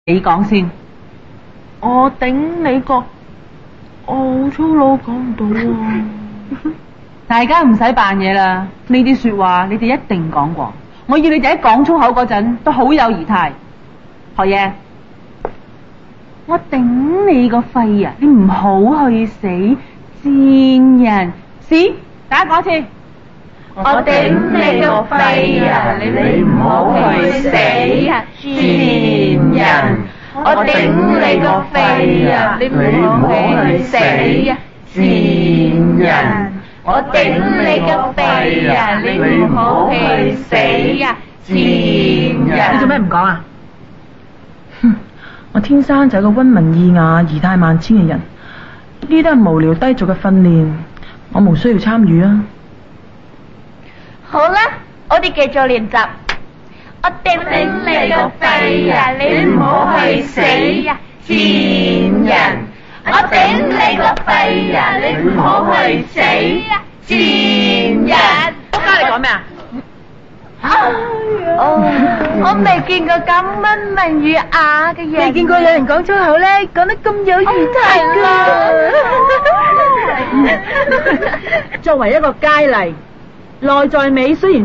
你講先。 我頂你個，我好粗魯講唔到啊！ 大家唔使扮嘢啦，呢啲說話你哋一定講過。我要你哋喺講粗口嗰陣都好有儀態。學嘢，我頂你個肺啊！你唔好去死，賤人！屎，大家講一次。 我頂你個肺啊！你唔好去死啊，賤人！我頂你個肺啊！你唔好去死啊，賤人！我頂你個肺啊！你唔好去死啊，賤人！ 你做咩唔講啊？哼，我天生就係個溫文爾雅、儀態萬千嘅人，呢啲都係無聊低俗嘅訓練，我無需要參與啊！ 好啦，我哋繼續練習。我頂你個肺啊！你唔好去死啊，賤人！我頂你個肺啊！你唔好去死啊，賤人！ 仆街，你講咩啊？ 我未見過咁溫文爾雅嘅人。 未見過有人講粗口咧，講得咁有儀態㗎。作為一個佳麗，內在美雖然